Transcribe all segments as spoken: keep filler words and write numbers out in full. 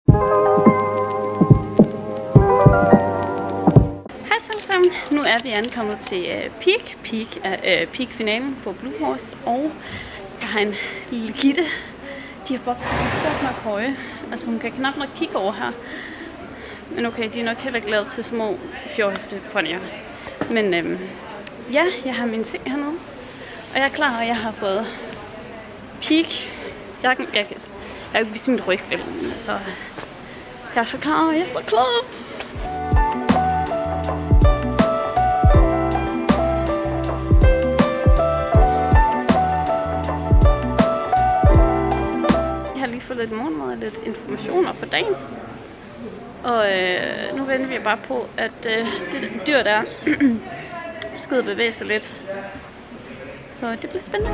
Hej alle sammen. Nu er vi ankommet til uh, Peak. Peak er uh, Peak-finalen på Blue Horse, og jeg har en lille Gitte. De er godt nok høje. Altså hun kan knap nok kigge over her. Men okay, de er nok heller ikke lavet til små fjordheste ponyer. Men øhm, ja, jeg har min seng hernede. Og jeg er klar, og jeg har fået Peak. Jeg kan, jeg kan, jeg kan vise mit ryg, så jeg er så klar, og jeg er så klar. Jeg har lige fået lidt morgenmad og lidt informationer for dagen. Og øh, nu venter vi bare på, at øh, det dyr der skal bevæge sig lidt. Så det bliver spændende.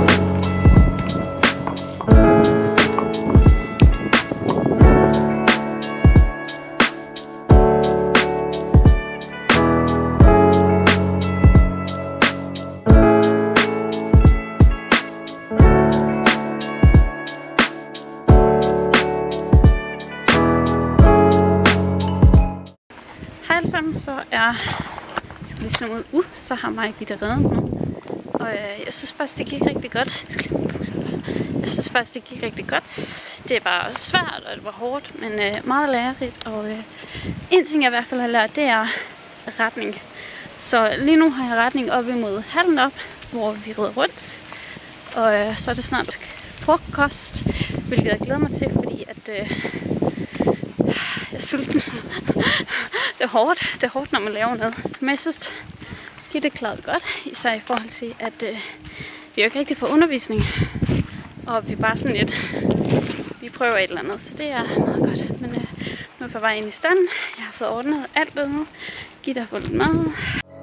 Så er jeg skal lige sådan ud. Uh, så har mig Gitte reddet nu. Og øh, jeg synes faktisk, det gik rigtig godt. Jeg synes faktisk, det gik rigtig godt. Det var svært, og det var hårdt, men øh, meget lærerigt. Og øh, en ting, jeg i hvert fald har lært, det er retning. Så lige nu har jeg retning op imod hallen op, hvor vi rider rundt. Og øh, så er det snart frokkost, hvilket jeg glæder mig til, fordi at øh, jeg er sulten. Det er hårdt. Det er hårdt, når man laver noget. Men jeg synes, Gitte klarede det godt. Især i forhold til, at øh, vi jo ikke rigtig får undervisning. Og vi er bare sådan lidt, vi prøver et eller andet. Så det er meget godt. Men øh, nu er jeg på vej ind i standen. Jeg har fået ordnet alt derude. Gitte har fået lidt mad.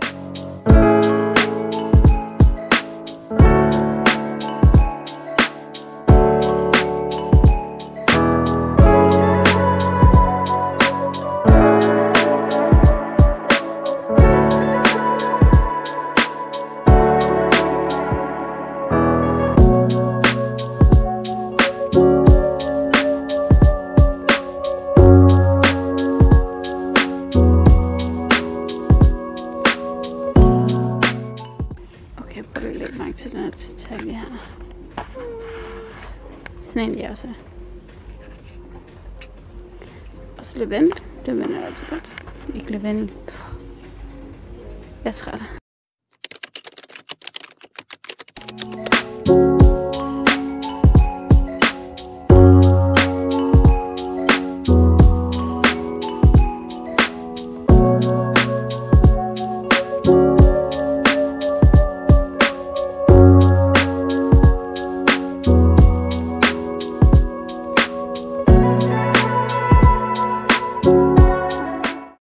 Til den her detalje her. Sådan en jeg også. Og så lidt vand. Det vender altid godt. Ikke lidt vand. Jeg er træt.